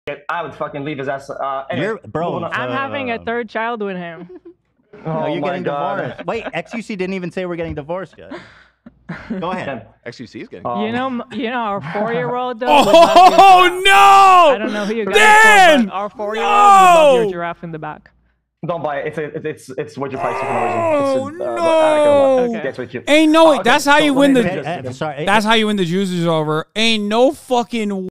I would fucking leave his ass. You're, bro. I'm having a third child with him. No, you're getting divorced. Wait, XUC didn't even say we're getting divorced yet. Go ahead. XUC is getting. You know, our 4-year-old though. Oh no! I don't know who you guys Dan! but our 4-year-old would love your giraffe in the back. Don't buy it. It's what your price for Oh no! no! That's what you. Ain't no. Okay, that's how you win the. Sorry. That's how you win the juicers over. Ain't no fucking